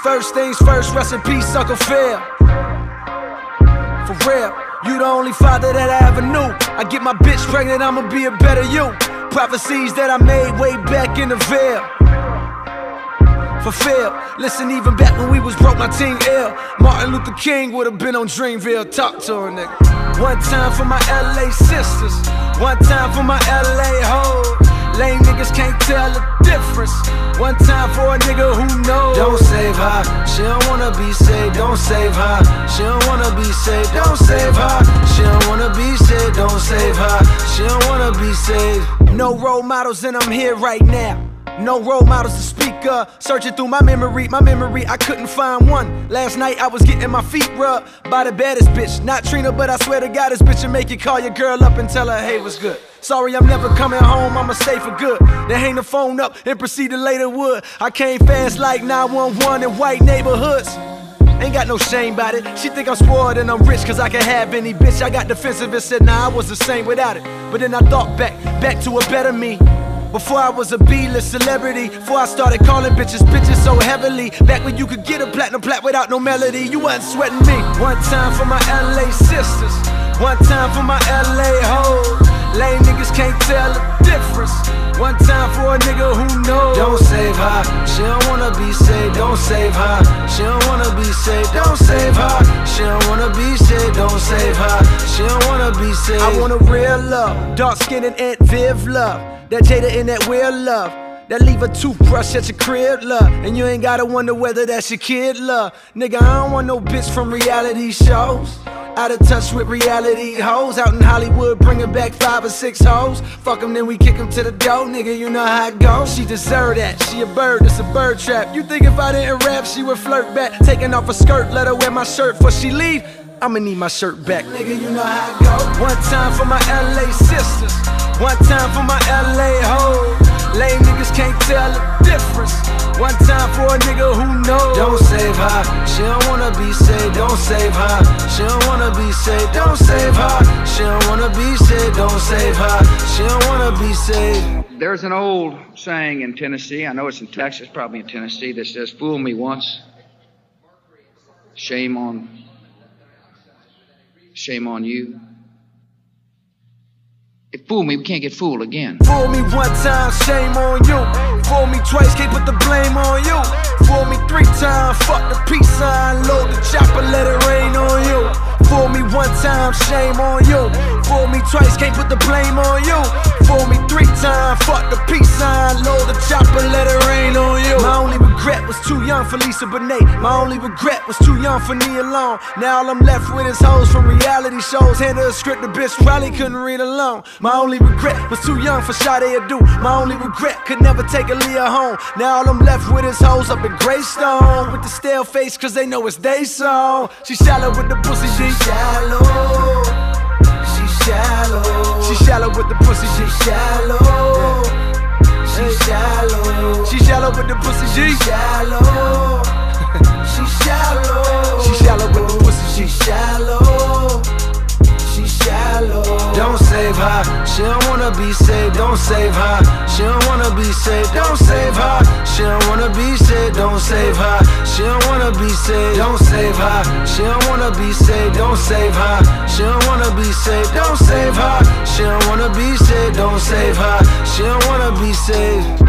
First things first, rest in peace, Uncle Phil. For real, you the only father that I ever knew. I get my bitch pregnant, I'ma be a better you. Prophecies that I made way back in the veil. Fulfilled. Listen, even back when we was broke, my team ill. Martin Luther King would've been on Dreamville. Talk to a nigga. One time for my LA sisters, one time for my LA hoes. Lame niggas can't tell the difference. One time for a nigga who knows. Don't save her, she don't wanna be saved. Don't save her, she don't wanna be saved. Don't save her, she don't wanna be saved. Don't save her, she don't wanna be saved. No role models and I'm here right now. No role models to speak of. Searching through my memory, I couldn't find one. Last night I was getting my feet rubbed by the baddest bitch. Not Trina, but I swear to God this bitch will make you call your girl up and tell her, hey, what's good? Sorry, I'm never coming home, I'ma stay for good. Then hang the phone up and proceed to later wood. I came fast like 911 in white neighborhoods. Ain't got no shame about it. She think I'm spoiled and I'm rich cause I can have any bitch. I got defensive and said, nah, I was the same without it. But then I thought back to a better me. Before I was a B-list celebrity, before I started calling bitches so heavily. Back when you could get a platinum plat without no melody, you wasn't sweating me. One time for my LA sisters, one time for my LA hoes. Lame niggas can't tell the difference. One time for a nigga who knows. Don't save her, she don't wanna be saved. Don't save her, she don't wanna be saved. Don't save her, she don't wanna be saved. Don't save her, she don't wanna be saved. I want a real love, dark skin and Aunt Viv love. That Jada in that weird love, that leave a toothbrush at your crib, love. And you ain't gotta wonder whether that's your kid, love. Nigga, I don't want no bitch from reality shows. Out of touch with reality hoes. Out in Hollywood bringing back 5 or 6 hoes. Fuck them, then we kick them to the door, nigga, you know how it goes. She deserve that, she a bird, it's a bird trap. You think if I didn't rap, she would flirt back. Taking off her skirt, let her wear my shirt before she leave. I'ma need my shirt back. Nigga, you know how it goes. One time for my LA sisters, one time for my LA hoes. Lame niggas can't tell the difference. One time for a nigga who knows. Don't save her, she don't wanna be saved. Don't save her, she don't wanna be saved. Don't save her, she don't wanna be saved. Don't save her, she don't wanna be saved. There's an old saying in Tennessee, I know it's in Texas, probably in Tennessee, that says, fool me once, shame on you. If fool me, we can't get fooled again. Fool me one time, shame on you. Fool me twice, can't put the blame on you. Fool me 3 times, fuck the peace sign. Load the chopper, let it rain on you. Fool me one time, shame on you. Fool me twice, can't put the blame on you. Fool me 3 times, fuck the peace sign. Load the chopper, let it rain on you. My only regret was too young for Lisa Bonet. My only regret was too young for Nia Long. Now all I'm left with is hoes from reality shows. Hand her a script, the bitch probably couldn't read alone. My only regret was too young for Sade Adu. My only regret could never take Aaliyah home. Now all I'm left with is hoes up in Greystone with the stale face cause they know it's they song. She shallow with the pussy, she shallow. She shallow. She shallow with the pussy, she shallow. She shallow. She shallow with the pussy, she shallow. She shallow. She shallow with the pussy, she shallow. She shallow. Don't save her, she don't wanna be saved. Don't save her, she don't wanna be saved. Don't save her, she don't wanna be saved. Don't save her, she don't wanna be saved. Don't save her, she don't wanna be saved. Don't save her, she don't wanna be saved. Don't save her, she don't wanna be saved. Don't save her, she don't wanna be saved.